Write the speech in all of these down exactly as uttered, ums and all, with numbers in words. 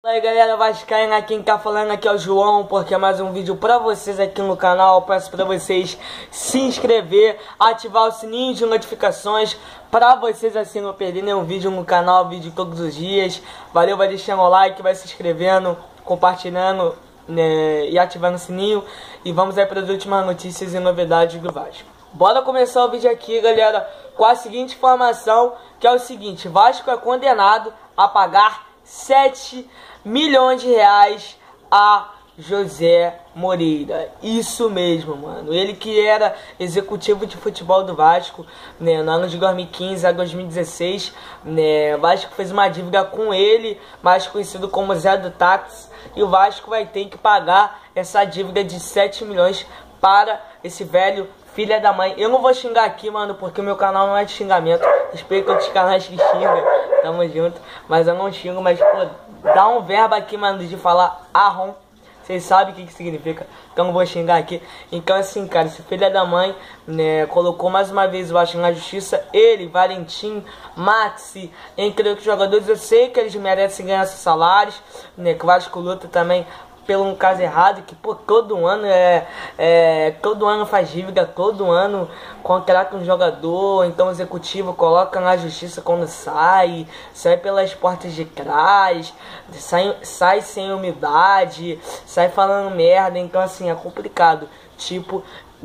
Fala aí galera vascaína, quem tá falando aqui é o João, porque é mais um vídeo pra vocês aqui no canal. Peço pra vocês se inscrever, ativar o sininho de notificações pra vocês assim não perderem um vídeo no canal, vídeo todos os dias. Valeu, vai deixando o like, vai se inscrevendo, compartilhando, né, e ativando o sininho. E vamos aí para as últimas notícias e novidades do Vasco. Bora começar o vídeo aqui, galera, com a seguinte informação, que é o seguinte: Vasco é condenado a pagar sete milhões de reais a José Moreira. Isso mesmo, mano. Ele que era executivo de futebol do Vasco, né, no ano de dois mil e quinze a dois mil e dezesseis, né, o Vasco fez uma dívida com ele, mais conhecido como Zé do Táxi, e o Vasco vai ter que pagar essa dívida de sete milhões para esse velho filha da mãe. Eu não vou xingar aqui, mano, porque o meu canal não é de xingamento. Respeito outros canais que xingam, tamo junto. Mas eu não xingo, mas, pô, dá um verbo aqui, mano, de falar arrom. Vocês sabem o que que significa, então não vou xingar aqui. Então, assim, cara, esse filho da mãe, né, colocou mais uma vez o Vasco na justiça. Ele, Valentim, Maxi, entre outros jogadores. Eu sei que eles merecem ganhar seus salários, né, que o Vasco luta também pelo um caso errado, que pô, todo ano é, é todo ano faz dívida, todo ano contrata um jogador, então o executivo coloca na justiça quando sai, sai pelas portas de trás, sai, sai sem umidade, sai falando merda. Então assim, é complicado, tipo,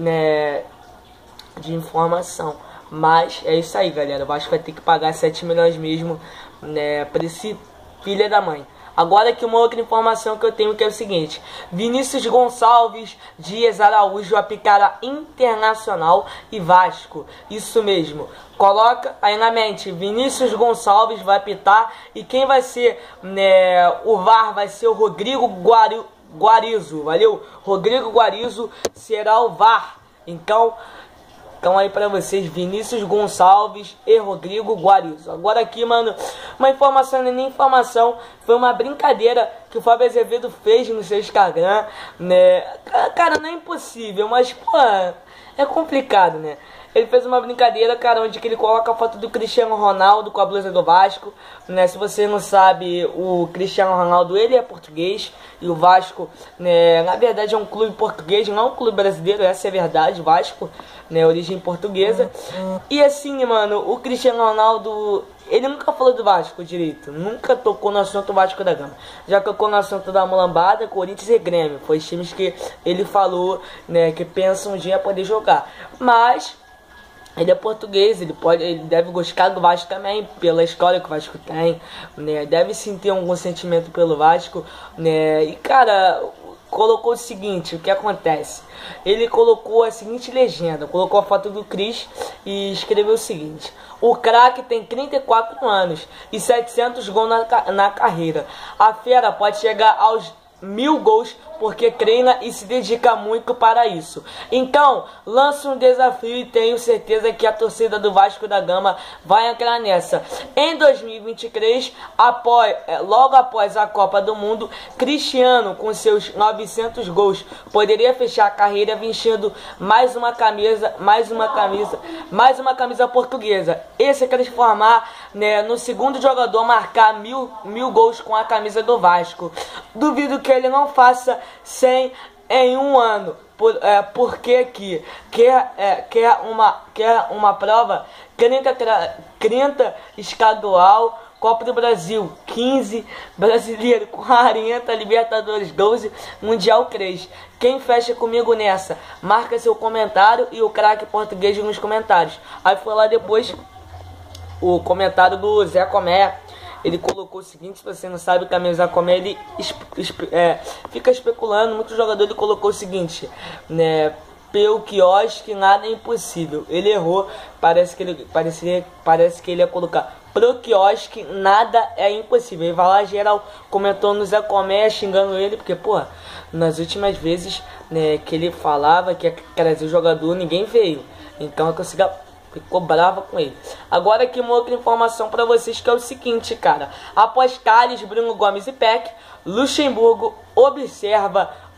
né, de informação. Mas é isso aí, galera, o Vasco vai ter que pagar sete milhões mesmo, né, pra esse filho da mãe. Agora aqui uma outra informação que eu tenho, que é o seguinte: Vinícius Gonçalves Dias Araújo apitará Internacional e Vasco. Isso mesmo, coloca aí na mente, Vinícius Gonçalves vai apitar, e quem vai ser, né, o V A R vai ser o Rodrigo Guari, Guarizo, valeu? Rodrigo Guarizo será o V A R. Então, Então aí pra vocês, Vinícius Gonçalves e Rodrigo Guarizo. Agora aqui, mano, uma informação, não é nem informação, foi uma brincadeira que o Fábio Azevedo fez no seu Instagram, né? Cara, não é impossível, mas, pô, é complicado, né? Ele fez uma brincadeira, cara, onde que ele coloca a foto do Cristiano Ronaldo com a blusa do Vasco, né? Se você não sabe, o Cristiano Ronaldo, ele é português, e o Vasco, né, na verdade é um clube português, não é um clube brasileiro, essa é a verdade, o Vasco, né, origem portuguesa. E assim, mano, o Cristiano Ronaldo, ele nunca falou do Vasco direito, nunca tocou no assunto Vasco da Gama. Já tocou no assunto da mulambada, Corinthians e Grêmio, foi os times que ele falou, né, que pensam um dia poder jogar. Mas ele é português, ele pode, ele deve gostar do Vasco também, pela história que o Vasco tem, né? Deve sim ter algum sentimento pelo Vasco, né? E, cara, colocou o seguinte: o que acontece? Ele colocou a seguinte legenda, colocou a foto do Cris e escreveu o seguinte: o craque tem trinta e quatro anos e setecentos gols na, na carreira. A fera pode chegar aos mil gols porque treina e se dedica muito para isso. Então, lança um desafio e tenho certeza que a torcida do Vasco da Gama vai entrar nessa. Em dois mil e vinte e três, após, logo após a Copa do Mundo, Cristiano, com seus novecentos gols, poderia fechar a carreira vestindo mais uma camisa, mais uma camisa, mais uma camisa portuguesa. Esse é transformar, né, no segundo jogador a marcar mil, mil gols com a camisa do Vasco. Duvido que ele não faça cem em um ano, por, é, porque que quer, é, quer, uma, quer uma prova, trinta, trinta estadual, Copa do Brasil quinze, Brasileiro quarenta, Libertadores doze, Mundial três. Quem fecha comigo nessa? Marca seu comentário e o craque português nos comentários. Aí foi lá depois o comentário do Zé Comé. Ele colocou o seguinte: se você não sabe, o camisa Comé, ele é, fica especulando, muito jogador. Ele colocou o seguinte, né, pelo quiosque nada é impossível. Ele errou, parece que ele, parece, parece que ele ia colocar pro quiosque nada é impossível. Ele vai lá, geral comentou no Zé Comé, xingando ele, porque, pô, nas últimas vezes, né, que ele falava que ia trazer o jogador, ninguém veio. Então eu consegui, ficou brava com ele. Agora aqui uma outra informação pra vocês, que é o seguinte, cara: após Carlos, Bruno Gomes e Peck, Luxemburgo observa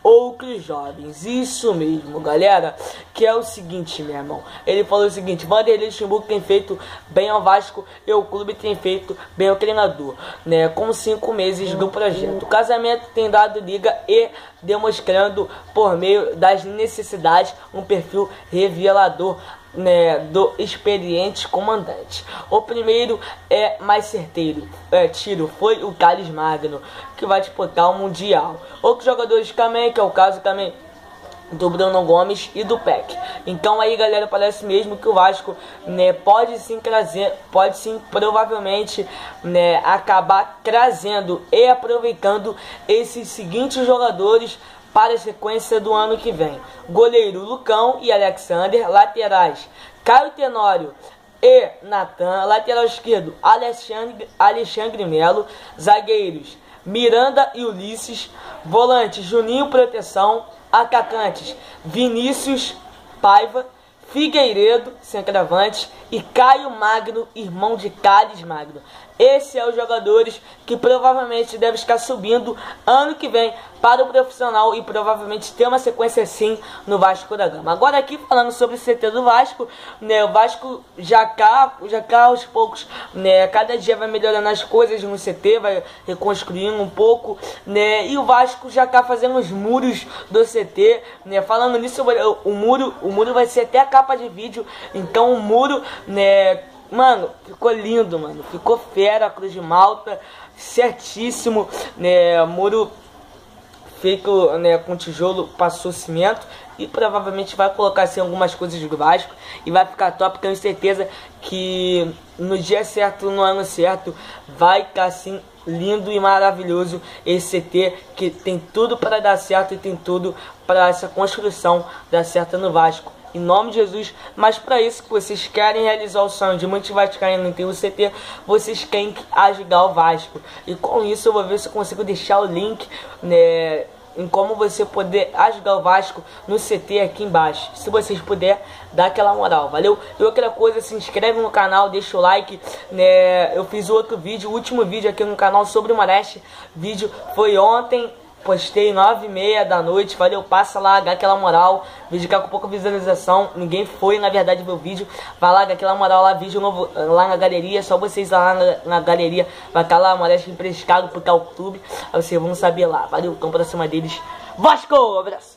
outros jovens. Isso mesmo, galera, que é o seguinte, meu irmão. Ele falou o seguinte: Vanderlei Luxemburgo tem feito bem ao Vasco e o clube tem feito bem ao treinador, né, com cinco meses do projeto. O casamento tem dado liga e demonstrando por meio das necessidades um perfil revelador, né, do experiente comandante. O primeiro é mais certeiro é, tiro foi o Thales Magno, que vai disputar o Mundial. Outros jogadores também, que é o caso também do Bruno Gomes e do Peck. Então aí, galera, parece mesmo que o Vasco, né, pode sim trazer, pode sim provavelmente, né, acabar trazendo e aproveitando esses seguintes jogadores para a sequência do ano que vem: goleiro Lucão e Alexander, laterais Caio Tenório e Natan, lateral esquerdo Alexandre, Alexandre Melo, zagueiros Miranda e Ulisses, volante Juninho Proteção, atacantes Vinícius Paiva, Figueiredo, centroavante, e Caio Magno, irmão de Thales Magno. Esses são os jogadores que provavelmente devem estar subindo ano que vem para o profissional e provavelmente ter uma sequência assim no Vasco da Gama. Agora aqui falando sobre o C T do Vasco, né, o Vasco já cá, já cá aos poucos, né, cada dia vai melhorando as coisas no C T, vai reconstruindo um pouco, né, e o Vasco já cá fazendo os muros do C T, né, falando nisso, o muro, o muro vai ser até a capa de vídeo, então o muro, né, mano, ficou lindo, mano. Ficou fera, a Cruz de Malta, certíssimo, né? Muro feito, né, com tijolo, passou cimento. E provavelmente vai colocar assim algumas coisas do Vasco e vai ficar top. Tenho certeza que no dia certo, no ano certo, vai ficar assim lindo e maravilhoso esse C T, que tem tudo para dar certo e tem tudo para essa construção dar certo no Vasco. Em nome de Jesus. Mas para isso que vocês querem realizar o sonho de muitos vascaínos ter o C T, vocês têm que ajudar o Vasco. E com isso eu vou ver se eu consigo deixar o link, né, em como você poder ajudar o Vasco no C T aqui embaixo. Se vocês puderem, dá aquela moral, valeu? E outra coisa, se inscreve no canal, deixa o like, né? Eu fiz outro vídeo, o último vídeo aqui no canal sobre o Mareste. Vídeo foi ontem, postei nove e meia da noite, valeu, passa lá, dá aquela moral, vídeo que é com pouca visualização, ninguém foi, na verdade, ver o vídeo, vai lá, dá aquela moral lá, vídeo novo lá na galeria, só vocês lá na, na galeria, vai estar lá, Mareste emprestado pro tal clube, aí vocês vão saber lá, valeu, então pra cima deles, Vasco, abraço!